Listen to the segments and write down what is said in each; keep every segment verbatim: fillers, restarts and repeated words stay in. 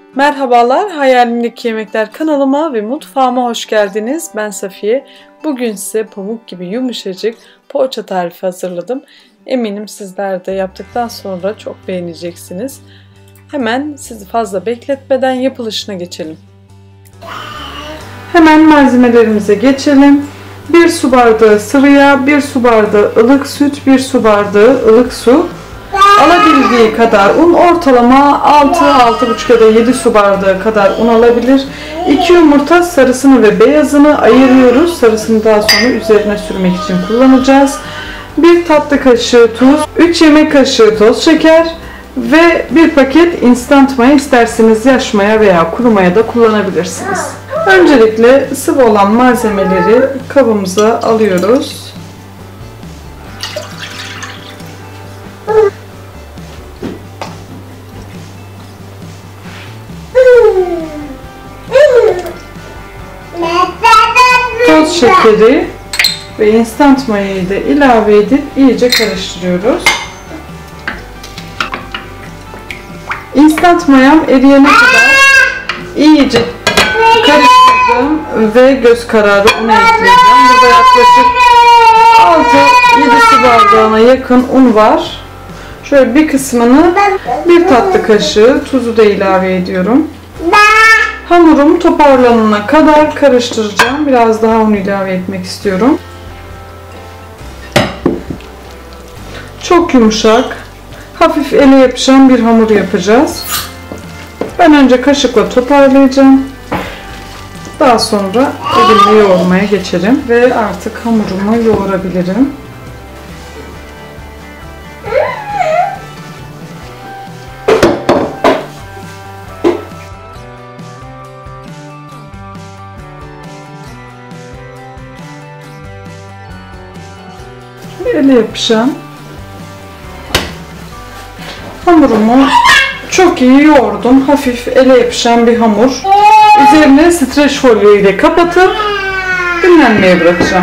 Merhabalar, Hayalimdeki Yemekler kanalıma ve mutfağıma hoş geldiniz. Ben Safiye. Bugün size pamuk gibi yumuşacık poğaça tarifi hazırladım. Eminim sizler de yaptıktan sonra çok beğeneceksiniz. Hemen sizi fazla bekletmeden yapılışına geçelim. Hemen malzemelerimize geçelim. bir su bardağı sıvı yağ, bir su bardağı ılık süt, bir su bardağı ılık su. Alabildiği kadar un, ortalama altı altı buçuk ya da yedi su bardağı kadar un alabilir. iki yumurta, sarısını ve beyazını ayırıyoruz. Sarısını daha sonra üzerine sürmek için kullanacağız. bir tatlı kaşığı tuz, üç yemek kaşığı toz şeker ve bir paket instant maya, isterseniz yaş maya veya kuru maya da kullanabilirsiniz. Öncelikle sıvı olan malzemeleri kabımıza alıyoruz. Toz şekeri ve instant mayayı da ilave edip iyice karıştırıyoruz. Instant mayam eriyene kadar iyice karıştırdım ve göz kararı una ekleyeceğim. Burada yaklaşık altı yedi su bardağına yakın un var. Şöyle bir kısmını, bir tatlı kaşığı tuzu da ilave ediyorum. Hamurum toparlanana kadar karıştıracağım. Biraz daha un ilave etmek istiyorum. Çok yumuşak, hafif ele yapışan bir hamur yapacağız. Ben önce kaşıkla toparlayacağım. Daha sonra elimle yoğurmaya geçelim ve artık hamurumu yoğurabilirim. Ele yapışan hamurumu çok iyi yoğurdum. Hafif ele yapışan bir hamur. Üzerine streç folyo ile kapatıp dinlenmeye bırakacağım.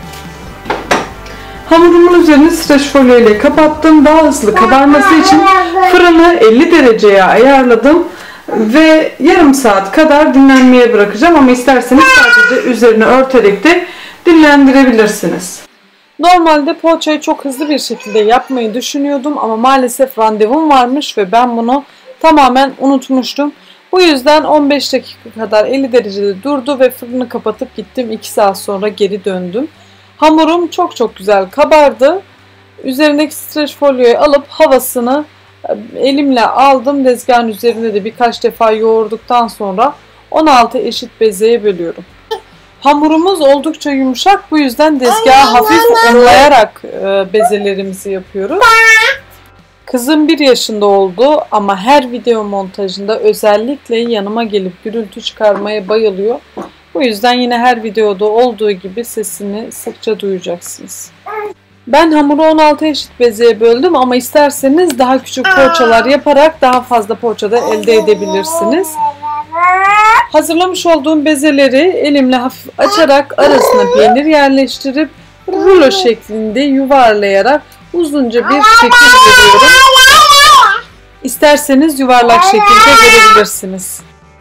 Hamurumun üzerini streç folyo ile kapattım. Daha hızlı kabarması için fırını elli dereceye ayarladım ve yarım saat kadar dinlenmeye bırakacağım, ama isterseniz sadece üzerini örterek de dinlendirebilirsiniz. Normalde poğaçayı çok hızlı bir şekilde yapmayı düşünüyordum ama maalesef randevum varmış ve ben bunu tamamen unutmuştum. Bu yüzden on beş dakika kadar elli derecede durdu ve fırını kapatıp gittim. iki saat sonra geri döndüm. Hamurum çok çok güzel kabardı. Üzerindeki streç folyoyu alıp havasını elimle aldım. Tezgahın üzerinde de birkaç defa yoğurduktan sonra on altı eşit bezeye bölüyorum. Hamurumuz oldukça yumuşak, bu yüzden tezgahı hafif unlayarak bezelerimizi yapıyoruz. Kızım bir yaşında oldu ama her video montajında özellikle yanıma gelip gürültü çıkarmaya bayılıyor. Bu yüzden yine her videoda olduğu gibi sesini sıkça duyacaksınız. Ben hamuru on altı eşit bezeye böldüm ama isterseniz daha küçük poğaçalar yaparak daha fazla poğaça da elde edebilirsiniz. Hazırlamış olduğum bezeleri elimle hafif açarak arasına peynir yerleştirip rulo şeklinde yuvarlayarak uzunca bir şekil veriyorum. İsterseniz yuvarlak şekilde verebilirsiniz.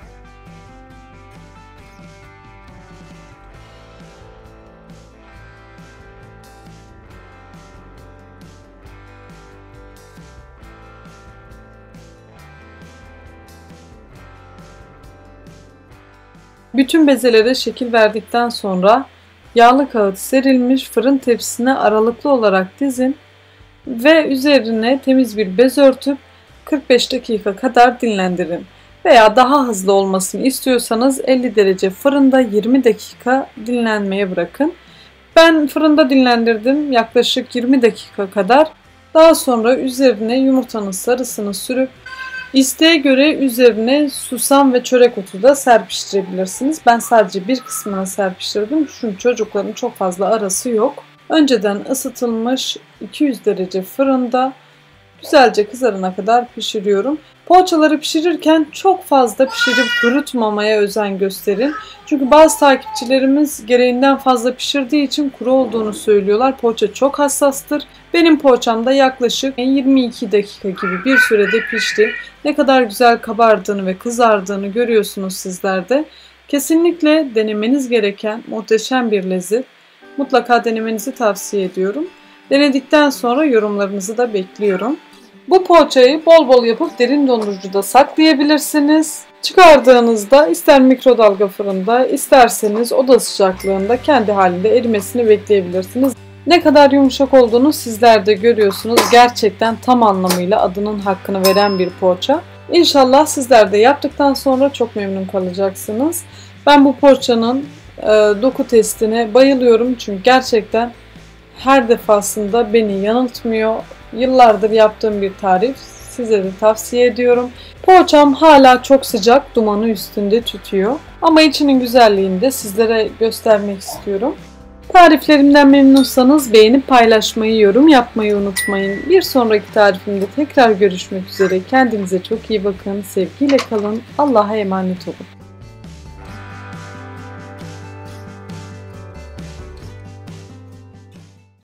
Bütün bezelere şekil verdikten sonra yağlı kağıt serilmiş fırın tepsisine aralıklı olarak dizin ve üzerine temiz bir bez örtüp kırk beş dakika kadar dinlendirin. Veya daha hızlı olmasını istiyorsanız elli derece fırında yirmi dakika dinlenmeye bırakın. Ben fırında dinlendirdim yaklaşık yirmi dakika kadar. Daha sonra üzerine yumurtanın sarısını sürüp İsteğe göre üzerine susam ve çörek otu da serpiştirebilirsiniz. Ben sadece bir kısmını serpiştirdim çünkü çocukların çok fazla arası yok. Önceden ısıtılmış iki yüz derece fırında güzelce kızarana kadar pişiriyorum. Poğaçaları pişirirken çok fazla pişirip kurutmamaya özen gösterin. Çünkü bazı takipçilerimiz gereğinden fazla pişirdiği için kuru olduğunu söylüyorlar. Poğaça çok hassastır. Benim poğaçam da yaklaşık yirmi iki dakika gibi bir sürede pişti. Ne kadar güzel kabardığını ve kızardığını görüyorsunuz sizler de. Kesinlikle denemeniz gereken muhteşem bir lezzet. Mutlaka denemenizi tavsiye ediyorum. Denedikten sonra yorumlarınızı da bekliyorum. Bu poğaçayı bol bol yapıp derin dondurucuda saklayabilirsiniz. Çıkardığınızda ister mikrodalga fırında, isterseniz oda sıcaklığında kendi halinde erimesini bekleyebilirsiniz. Ne kadar yumuşak olduğunu sizler de görüyorsunuz. Gerçekten tam anlamıyla adının hakkını veren bir poğaça. İnşallah sizler de yaptıktan sonra çok memnun kalacaksınız. Ben bu poğaçanın e, doku testine bayılıyorum. Çünkü gerçekten her defasında beni yanıltmıyor. Yıllardır yaptığım bir tarif. Size de tavsiye ediyorum. Poğaçam hala çok sıcak, dumanı üstünde tütüyor. Ama içinin güzelliğini de sizlere göstermek istiyorum. Tariflerimden memnunsanız beğenip paylaşmayı, yorum yapmayı unutmayın. Bir sonraki tarifimde tekrar görüşmek üzere. Kendinize çok iyi bakın. Sevgiyle kalın. Allah'a emanet olun.